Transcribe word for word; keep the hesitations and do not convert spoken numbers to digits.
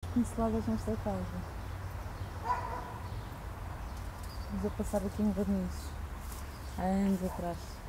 pinceladas nesta casa. Vamos a passar aqui um verniz há anos atrás.